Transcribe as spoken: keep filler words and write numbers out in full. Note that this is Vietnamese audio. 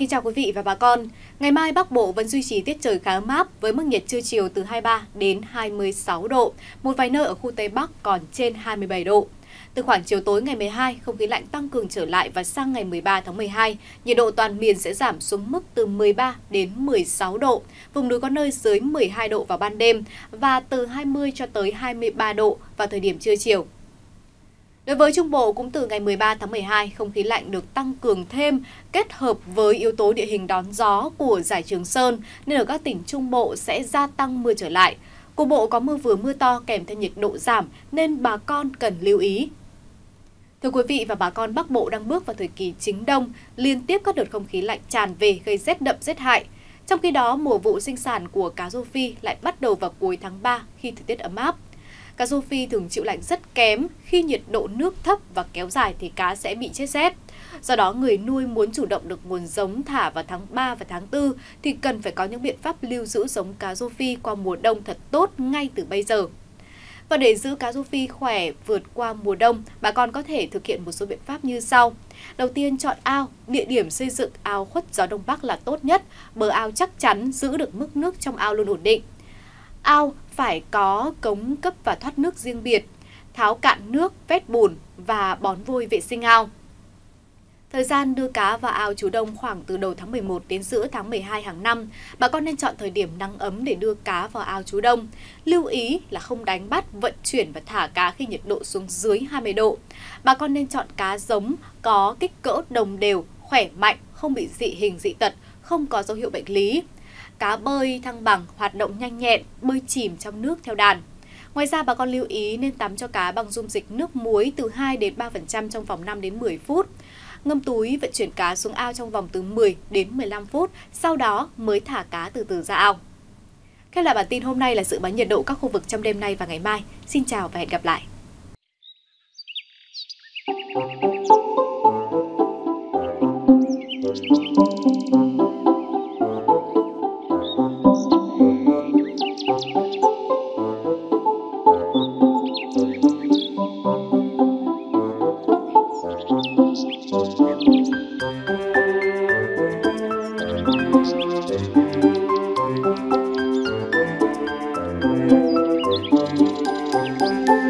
kính chào quý vị và bà con. Ngày mai Bắc Bộ vẫn duy trì tiết trời khá ấm áp với mức nhiệt trưa chiều từ hai mươi ba đến hai mươi sáu độ. Một vài nơi ở khu Tây Bắc còn trên hai mươi bảy độ. Từ khoảng chiều tối ngày mười hai, không khí lạnh tăng cường trở lại và sang ngày mười ba tháng mười hai, nhiệt độ toàn miền sẽ giảm xuống mức từ mười ba đến mười sáu độ. Vùng núi có nơi dưới mười hai độ vào ban đêm và từ hai mươi cho tới hai mươi ba độ vào thời điểm trưa chiều. Đối với Trung Bộ, cũng từ ngày mười ba tháng mười hai, không khí lạnh được tăng cường thêm kết hợp với yếu tố địa hình đón gió của dải Trường Sơn nên ở các tỉnh Trung Bộ sẽ gia tăng mưa trở lại. Cục bộ có mưa vừa mưa to kèm theo nhiệt độ giảm nên bà con cần lưu ý. Thưa quý vị và bà con, Bắc Bộ đang bước vào thời kỳ chính đông, liên tiếp các đợt không khí lạnh tràn về gây rét đậm rét hại. Trong khi đó, mùa vụ sinh sản của cá rô phi lại bắt đầu vào cuối tháng ba khi thời tiết ấm áp. Cá rô phi thường chịu lạnh rất kém, khi nhiệt độ nước thấp và kéo dài thì cá sẽ bị chết rét. Do đó, người nuôi muốn chủ động được nguồn giống thả vào tháng ba và tháng tư thì cần phải có những biện pháp lưu giữ giống cá rô phi qua mùa đông thật tốt ngay từ bây giờ. Và để giữ cá rô phi khỏe vượt qua mùa đông, bà con có thể thực hiện một số biện pháp như sau. Đầu tiên, chọn ao, địa điểm xây dựng ao khuất gió đông bắc là tốt nhất, bờ ao chắc chắn giữ được mức nước trong ao luôn ổn định. Ao phải có cống cấp và thoát nước riêng biệt, tháo cạn nước, vét bùn và bón vôi vệ sinh ao. Thời gian đưa cá vào ao trú đông khoảng từ đầu tháng mười một đến giữa tháng mười hai hàng năm. Bà con nên chọn thời điểm nắng ấm để đưa cá vào ao trú đông. Lưu ý là không đánh bắt, vận chuyển và thả cá khi nhiệt độ xuống dưới hai mươi độ. Bà con nên chọn cá giống có kích cỡ đồng đều, khỏe mạnh, không bị dị hình dị tật, không có dấu hiệu bệnh lý. Cá bơi thăng bằng, hoạt động nhanh nhẹn, bơi chìm trong nước theo đàn. Ngoài ra, bà con lưu ý nên tắm cho cá bằng dung dịch nước muối từ hai đến ba phần trăm trong vòng năm đến mười phút. Ngâm túi vận chuyển cá xuống ao trong vòng từ mười đến mười lăm phút, sau đó mới thả cá từ từ ra ao. Khép lại bản tin hôm nay là dự báo nhiệt độ các khu vực trong đêm nay và ngày mai. Xin chào và hẹn gặp lại. Thank you.